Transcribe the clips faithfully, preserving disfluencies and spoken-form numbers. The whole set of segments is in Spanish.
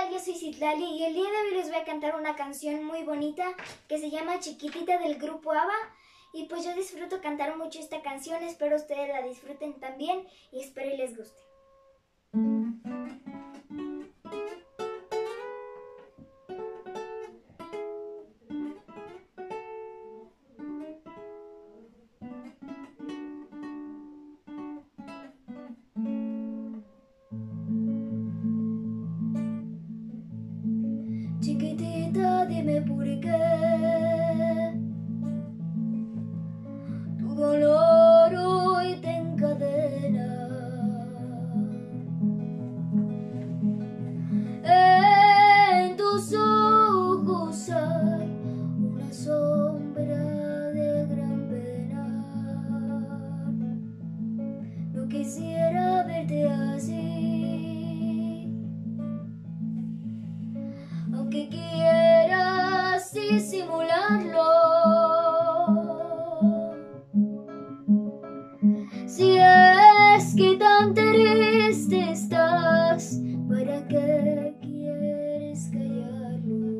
Yo soy Citlali y el día de hoy les voy a cantar una canción muy bonita que se llama Chiquitita del grupo ABBA. Y pues yo disfruto cantar mucho esta canción, espero ustedes la disfruten también y espero y les guste. Chiquitita, dime por qué tu dolor hoy te encadena. En tus ojos hay una sombra de gran pena. No quisiera verte así, aunque quieras disimularlo. Si es que tan triste estás, ¿para qué quieres callarlo?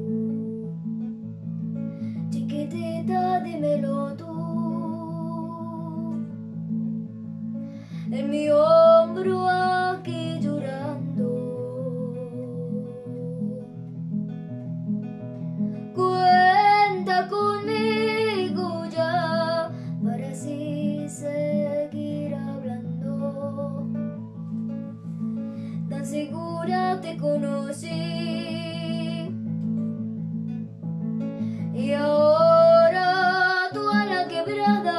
Chiquitita, dímelo tú, en mi hombro aquí llorando. Cuenta conmigo ya para así seguir hablando. Tan segura te conocí y ahora tú a la quebrada.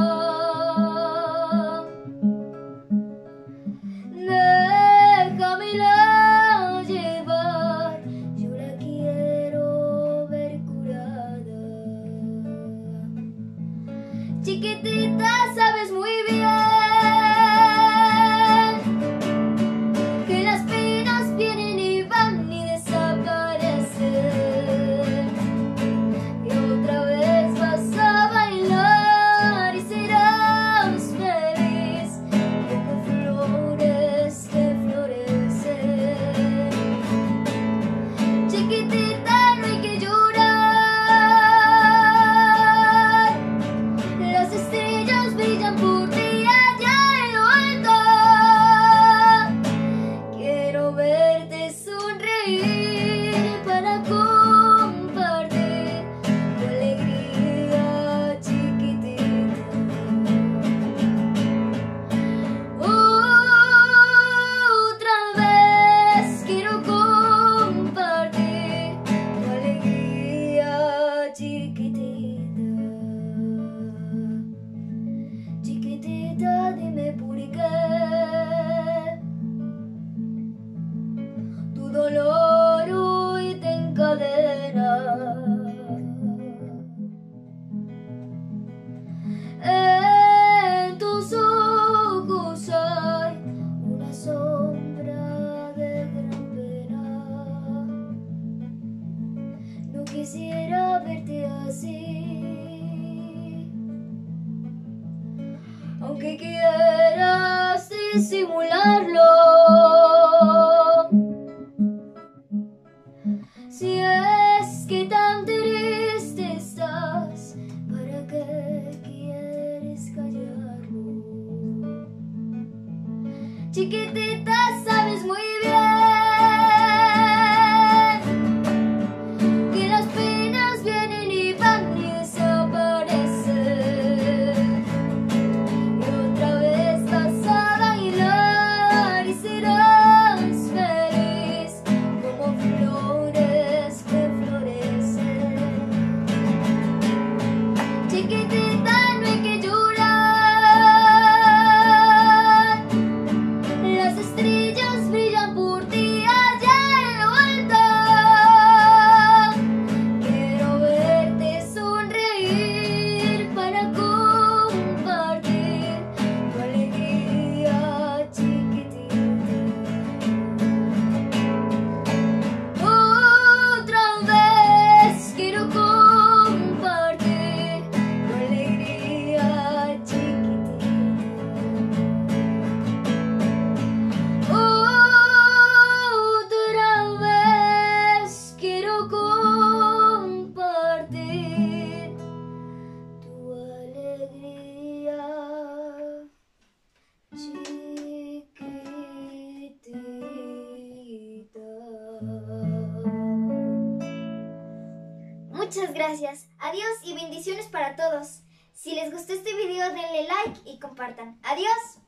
Déjamela llevar, yo la quiero ver curada. Chiquitita, sabes muy bien que las penas vienen y van y desaparecen, y otra vez vas a bailar y serás feliz como flores que florecen. Chiquitita, no hay que llorar, las estrellas brillan por ti allá en lo alto. Quiero verte sonreír para compartir tu alegría, chiquitita. Otra vez quiero compartir tu alegría, chiquitita. Chiquitita, dime por qué tu dolor hoy te encadena. En tus ojos hay una sombra de gran pena. No quisiera verte así, aunque quieras disimularlo. Si es que tan triste estás, ¿para qué quieres callarlo? Chiquitita, sabes muy bien que las penas vienen y van y desaparecen, y otra vez vas a bailar Muchas gracias. Adiós y bendiciones para todos. Si les gustó este video denle like y compartan. Adiós.